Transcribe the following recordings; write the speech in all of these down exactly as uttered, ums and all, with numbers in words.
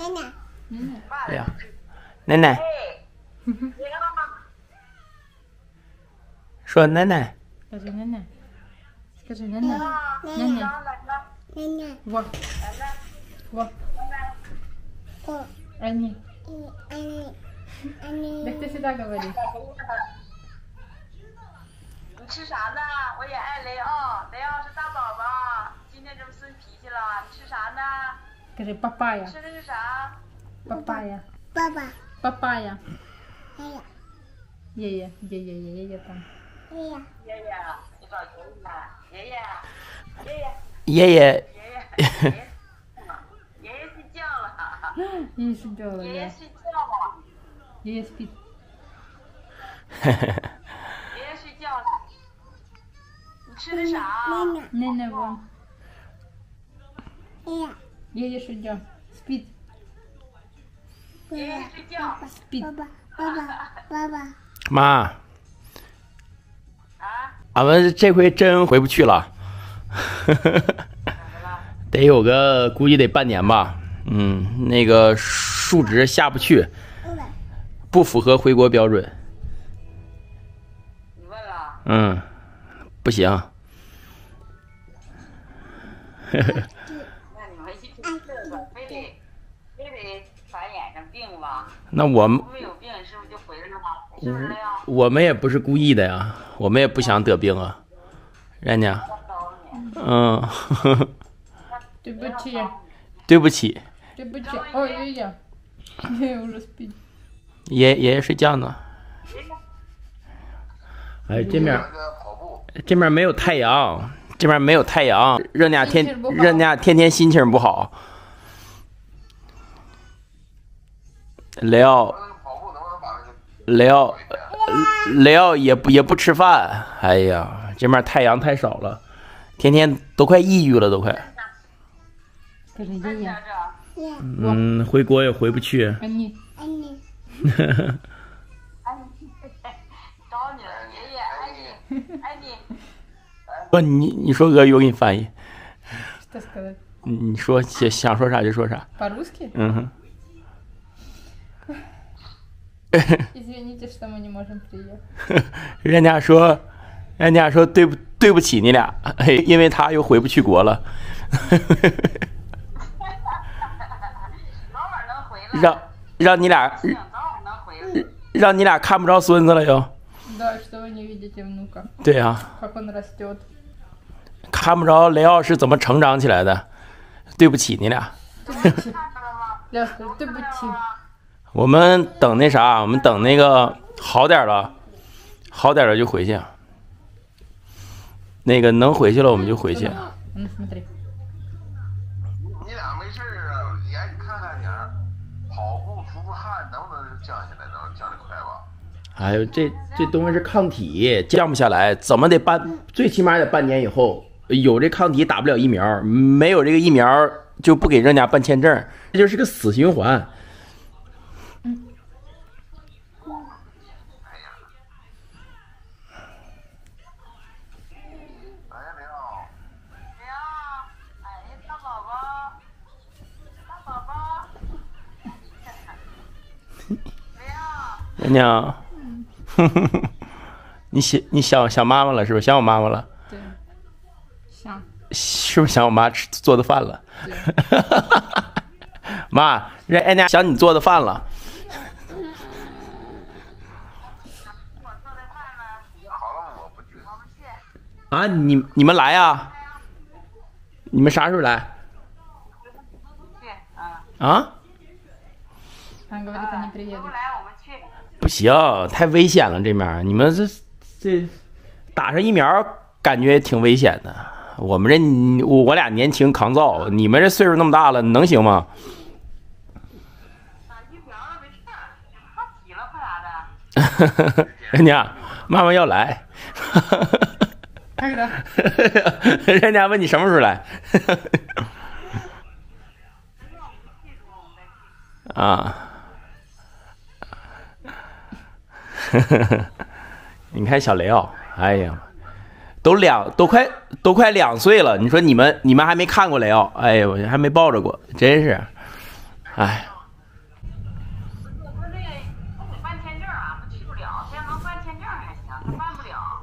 哎呀，奶奶，说奶奶。 Скажи, Няня. Скажи, Няня. Няня. Во. Во. Они. Так ты всегда говоришь. 你吃啥呢？我也爱雷奥，雷奥是大宝宝，今天这么孙脾气了。你吃啥呢？ Скажи, папайя. 吃的是啥？ Папайя. 爸爸， Папайя. 哎呀， Е-е, е-е, е-е, е там. 哎呀， 爷爷，你找爷爷呢？爷爷，爷爷， 爷爷， 爷爷，爷爷，爷爷睡觉了。 Не сидела 爷爷 я. 睡觉了。 Е спит. 爷爷睡觉了。你吃的啥？ 奶奶， Няня вон. 哎呀， Е-е шудя. Спит. 爷爷睡觉。 Спит. 爸爸，爸爸，爸爸， 妈， 啊？ 俺们这回真回不去了，得有个估计得半年吧。嗯，那个数值下不去，不符合回国标准。 你问了？ 嗯，不行。 那你们一听这个，非得非得传染上病吧？ 那我们不是有病，是不是就回来了吗？是不是呀？ 我们也不是故意的呀，我们也不想得病啊，人家。嗯，呵呵 Ты бычья. 对不起， Ты бычья. Ой, Е-е. Е уже спит. 爷爷爷睡觉呢。哎，这面这面没有太阳，这边没有太阳，热俩天热俩天天心情不好。雷奥，雷奥，雷奥也不也不吃饭。哎呀，这面太阳太少了，天天都快抑郁了，都快。 Скажи, Е-е. 呀， 嗯，回国也回不去。 Они. 爱你， 找你了，爷爷爱你，爱你。 不，你你说俄语，我给你翻译。 Что сказать? 你你说想想说啥就说啥。 По-русски? 嗯哼。 Извините, что мы не можем приехать. 人家说，人家说对不对不起你俩，因为他又回不去国了。 早晚能回来。 让让你俩早晚能回来。 让你俩看不着孙子了又。 Да, что вы не видите внука. 对呀、啊， Как он растет. 看不着雷奥是怎么成长起来的。对不起你俩。 看着了吗？ Ля, скажи, ты бычи. 我们等那啥，我们等那个好点了，好点了就回去。那个能回去了我们就回去。 Ну, смотри. 你俩没事啊，也看看点儿，跑步出出汗，能不能降下来？能降得快吧？ 哎呦，这这东西是抗体，降不下来，怎么得半，最起码得半年以后有这抗体打不了疫苗，没有这个疫苗就不给人家办签证，这就是个死循环。 哎呀，雷奥， 谁呀？哎呀，大宝宝，大宝宝。谁呀？ 娘娘，你想你想想妈妈了是不是？想我妈妈了？ 对，想， 是不是想我妈吃做的饭了？ 对。 妈，人人家想你做的饭了。 我做的饭呢？ 好了，我不去。 我不去。 啊，你你们来呀？你们啥时候来？ 去，啊。 啊？ Она говорит, они 不 приедут. 来我们去。 不行，太危险了，这面你们这这打上疫苗，感觉挺危险的。我们这我我俩年轻抗造，你们这岁数那么大了，能行吗？ 打疫苗了没事儿，抗体了怕啥的？ 人家妈妈要来， Когда? 人家问你什么时候来？啊，你看小雷奥，哎呀，都两都快都快两岁了，你说你们你们还没看过雷奥，哎呦，我还没抱着过，真是，哎。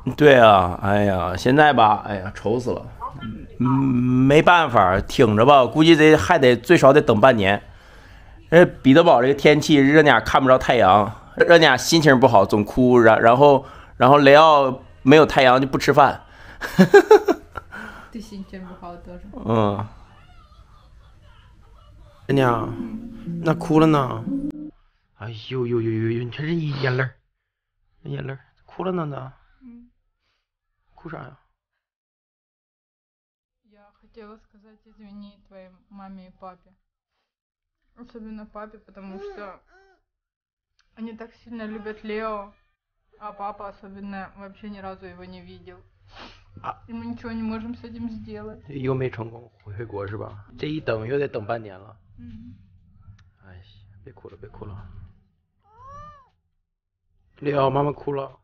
对啊，哎呀，现在吧，哎呀，愁死了。嗯，没办法，挺着吧，估计得还得最少得等半年。呃，彼得堡这个天气热点看不着太阳，热点心情不好，总哭，然然后然后雷奥没有太阳就不吃饭。 对心情不好多少？ 嗯，人家那哭了呢？哎呦呦呦呦呦！你看这眼泪儿，眼泪儿，哭了呢呢？ 嗯。 哭啥呀？ Я хотела сказать извини твоей маме и папе. Особенно папе, потому что они так сильно любят Лео, а папа особенно вообще ни разу его не видел. А. И мы ничего не можем с этим сделать. 又没成功回国是吧？这一等又得等半年了。 嗯。 哎，别哭了，别哭了。雷奥，妈妈哭了。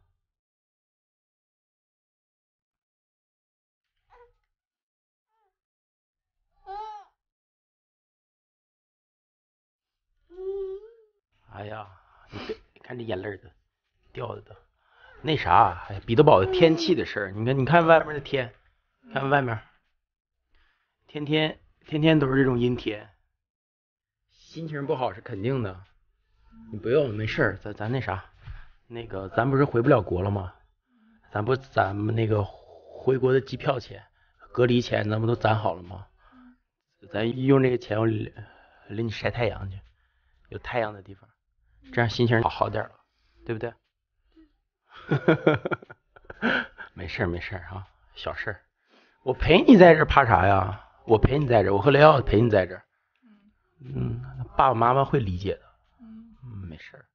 哎呀，你别你看这眼泪都掉的都。那啥，哎，彼得堡的天气的事儿，你看，你看外面的天，看外面，天天天天都是这种阴天，心情不好是肯定的。你不用，没事儿，咱咱那啥，那个咱不是回不了国了吗？咱不咱们那个回国的机票钱、隔离钱，咱不都攒好了吗？咱用这个钱，我领领你晒太阳去，有太阳的地方，这样心情好好点了，对不对？没事没事啊，小事。我陪你在这怕啥呀？我陪你在这，我和雷奥陪你在这。嗯，爸爸妈妈会理解的。嗯，没事。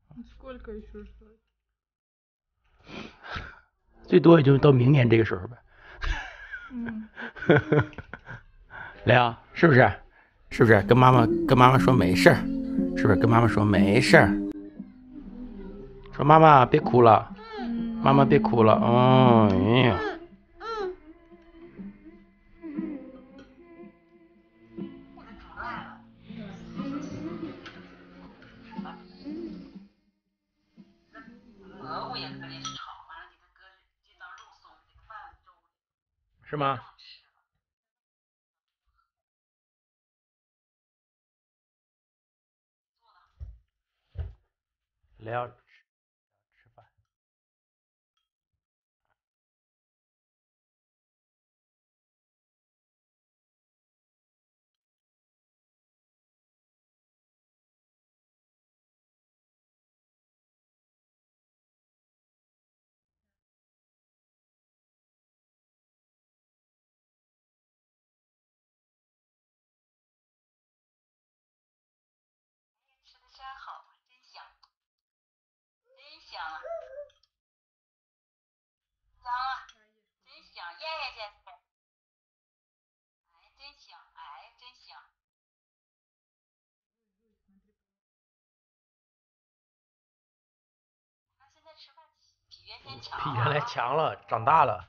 最多也就到明年这个时候呗。嗯。雷奥，是不是？是不是？跟妈妈跟妈妈说没事，是不是？跟妈妈说没事，说妈妈别哭了。妈妈别哭了，哦，哎呀， 鹅我也可以炒，完了给它搁这当肉松，这个饭粥是吗？雷奥吃吃饭。 吃的真好，真香，真香啊！香啊，真香，咽下去。哎，真香，哎，真香。他现在吃饭比原先强， 比原来强了，长大了。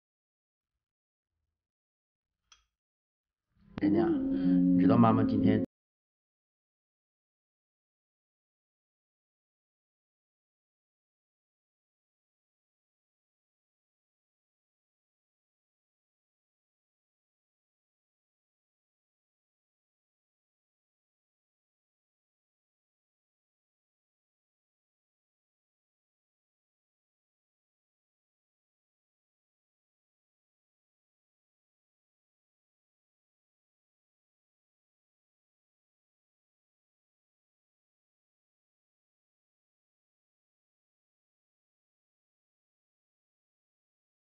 人家，你知道妈妈今天